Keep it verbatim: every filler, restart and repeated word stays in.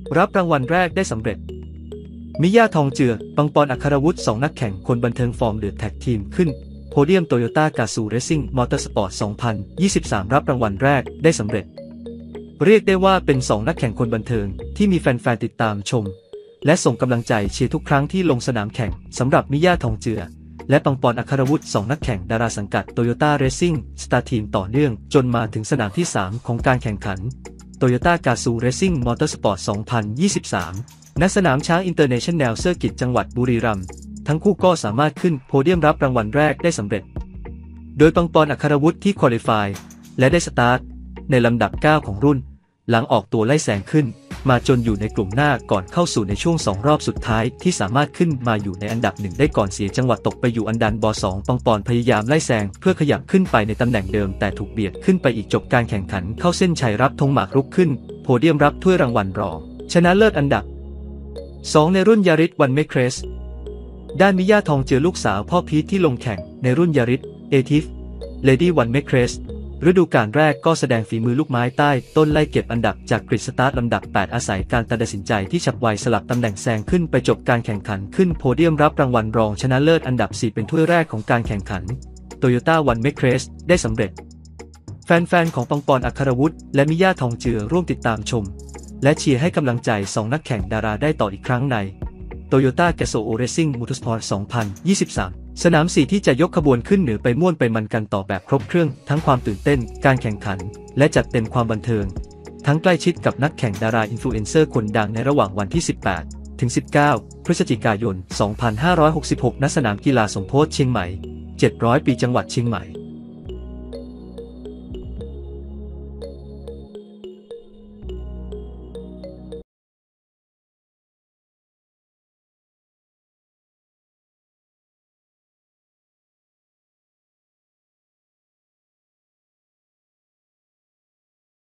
รับรางวัลแรกได้สำเร็จมิย่าทองเจือปังปอนอัครวุฒิสองนักแข่งคนบันเทิงฟอร์มเดือดแท็กทีมขึ้นโพเดียมโตโยต้ากาซูเรซิ่งมอเตอร์สปอร์ตสองพันยี่สิบสามรับรางวัลแรกได้สำเร็จเรียกได้ว่าเป็นสองนักแข่งคนบันเทิงที่มีแฟนๆติดตามชมและส่งกำลังใจเชียร์ทุกครั้งที่ลงสนามแข่งสำหรับมิย่าทองเจือและปังปอนอัครวุฒิสองนักแข่งดาราสังกัดโตโยต้าเรซิ่งสตาร์ทีมต่อเนื่องจนมาถึงสนามที่สามของการแข่งขันโตโยต้ากาซูเรซิ่งมอเตอร์สปอร์ตสองพันยี่สิบสามณสนามช้างอินเตอร์เนชั่นแนลเซอร์กิตจังหวัดบุรีรัมย์ทั้งคู่ก็สามารถขึ้นโพเดียมรับรางวัลแรกได้สำเร็จโดยปังปอนอัครวุฒิที่ควอลิฟายและได้สตาร์ทในลำดับเก้าของรุ่นหลังออกตัวไล่แซงขึ้นมาจนอยู่ในกลุ่มหน้าก่อนเข้าสู่ในช่วงสองรอบสุดท้ายที่สามารถขึ้นมาอยู่ในอันดับหนึ่งได้ก่อนเสียจังหวะตกไปอยู่อันดับบสองปังปอนพยายามไล่แซงเพื่อขยับขึ้นไปในตำแหน่งเดิมแต่ถูกเบียดขึ้นไปอีกจบการแข่งขันเข้าเส้นชัยรับธงหมากรุกขึ้นโพเดียมรับถ้วยรางวัลรองชนะเลิศอันดับสองในรุ่นยาริสวันเมคเรสด้านมิย่าทองเจือลูกสาวพ่อพีทที่ลงแข่งในรุ่นยาริสเอทิฟเลดี้วันเมคเรสฤดูกาลแรกก็แสดงฝีมือลูกไม้ใต้ต้นไล่เก็บอันดับจากกริดสตาร์ทลำดับแปดอาศัยการตัดสินใจที่ฉับไวสลับตำแหน่งแซงขึ้นไปจบการแข่งขันขึ้นโพเดียมรับรางวัลรองชนะเลิศอันดับสี่เป็นถ้วยแรกของการแข่งขัน Toyota One Make Race ได้สำเร็จแฟนๆของปังปอนอัครวุฒิและมิย่าทองเจือร่วมติดตามชมและเชียร์ให้กำลังใจสองนักแข่งดาราได้ต่ออีกครั้งใน Toyota Gazoo Racing Motorsport สองพันยี่สิบสามสนามสี่ที่จะยกขบวนขึ้นเหนือไปม่วนไปมันกันต่อแบบครบเครื่องทั้งความตื่นเต้นการแข่งขันและจัดเต็มความบันเทิงทั้งใกล้ชิดกับนักแข่งดาราอินฟลูเอนเซอร์คนดังในระหว่างวันที่สิบแปดถึงสิบเก้าพฤศจิกายนสองพันห้าร้อยหกสิบหกณสนามกีฬาสมโพธิเชียงใหม่เจ็ดร้อยปีจังหวัดเชียงใหม่